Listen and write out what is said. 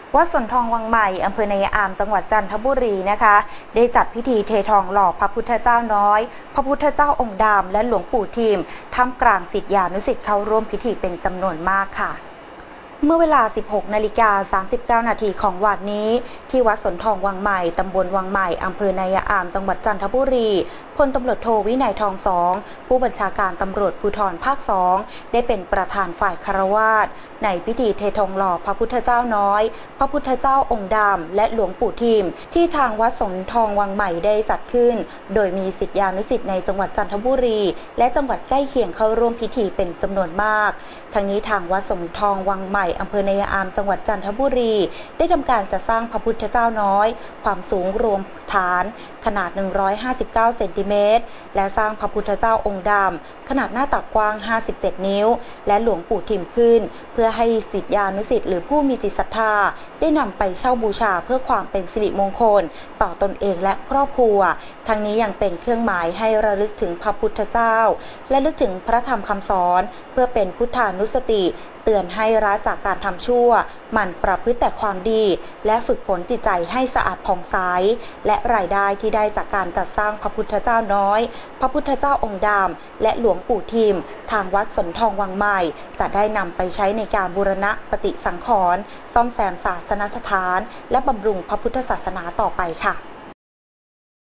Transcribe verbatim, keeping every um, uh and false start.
วัดสนทองวังใหม่อำเภอนายอามจังหวัดจันทบุรีนะคะได้จัดพิธีเททองหล่อพระพุทธเจ้าน้อยพระพุทธเจ้าองค์ดำและหลวงปู่ทิมท่ามกลางศิษยานุศิษย์เข้าร่วมพิธีเป็นจำนวนมากค่ะเมื่อเวลา สิบหกนาฬิกาสามสิบเก้านาทีของวันนี้ที่วัดสนทองวังใหม่ตำบลวังใหม่อำเภอนายอามจังหวัดจันทบุรีพลตำรวจโทวินัยทองสองผู้บัญชาการตำรวจภูธรภาคสองได้เป็นประธานฝ่ายคารวาสในพิธีเททองหล่อพระพุทธเจ้าน้อยพระพุทธเจ้าองค์ดำและหลวงปู่ทิมที่ทางวัดสนทองวังใหม่ได้จัดขึ้นโดยมีศิษยานุศิษย์ในจังหวัดจันทบุรีและจังหวัดใกล้เคียงเข้าร่วมพิธีเป็นจำนวนมากทั้งนี้ทางวัดสนทองวังใหม่อำเภอนายอามจังหวัดจันทบุรีได้ทำการจัดสร้างพระพุทธเจ้าน้อยความสูงรวมฐานขนาดหนึ่งร้อยห้าสิบเก้าเซนติเมตรและสร้างพระพุทธเจ้าองค์ดำขนาดหน้าตักกว้างห้าสิบเจ็ดนิ้วและหลวงปู่ทิมขึ้นเพื่อให้ศิษยานุศิษย์หรือผู้มีจิตศรัทธาได้นำไปเช่าบูชาเพื่อความเป็นสิริมงคลต่อตนเองและครอบครัวทั้งนี้ยังเป็นเครื่องหมายให้ระลึกถึงพระพุทธเจ้าและลึกถึงพระธรรมคำสอนเพื่อเป็นพุทธานุสติเตือนให้ละจากการทำชั่วหมั่นประพฤติแต่ความดีและฝึกฝนจิตใจให้สะอาดผ่องใสและรายได้ที่ได้จากการจัดสร้างพระพุทธเจ้าน้อยพระพุทธเจ้าองค์ดำและหลวงปู่ทิมทางวัดสนทองวังใหม่จะได้นำไปใช้ในการบูรณะปฏิสังขรณ์ซ่อมแซมศาสนสถานและบำรุงพระพุทธศาสนาต่อไปค่ะ